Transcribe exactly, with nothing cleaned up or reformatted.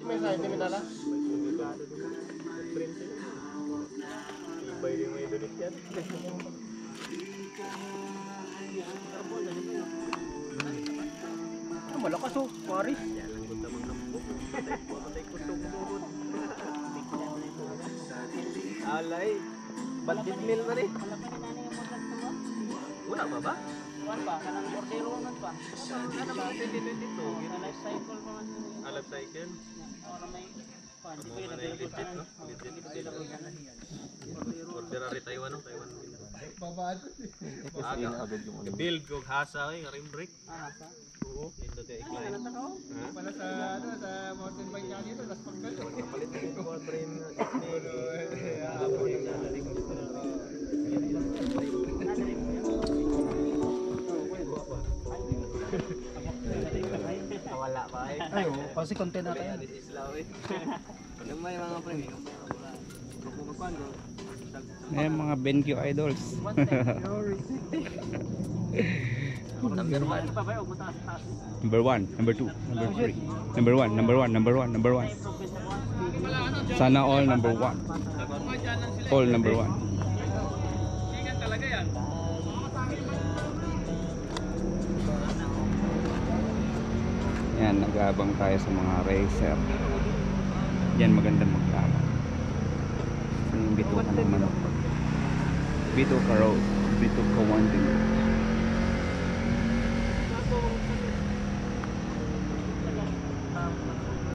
may sa ito minala. Ibay din may dulit yan. Ah, malakas oh, Paris. Yan lang kung tamang nambok. Patay ko, patay ko itong buhod. Alay. Bandit meal na rin. Wala pa ba? Kuan pa, kanang bordero man pa. Ano ba twenty twenty-two? Kanang life cycle pa man. Alat cycle? Ora may kuan, di pa Ano na yung legit, no? Legit. Order ari Taiwan, no? Taiwan. Babad. Aga. Build ko hasa ay rim brake. Ah, sa. Oo, ito tayo i-climb. Kanang tao. Ha? Pala sa ano sa mountain bike nga dito, las panggal. Kapalit ko yung ball frame na wala pa eh. Ay, oh, kasi content na tayo. This is Lawi. Anong may mga frame? Ayan mga BenQ idols. Number one. Pa ba og butas taas. Number one, number two, number three. Number one, number one, number one, number one. Sana all number one. All number one. Yan, nag-aabang tayo sa mga racer. Yan, magandang magkama. Yung bituka naman. Bituka Road. Bituka Wanding.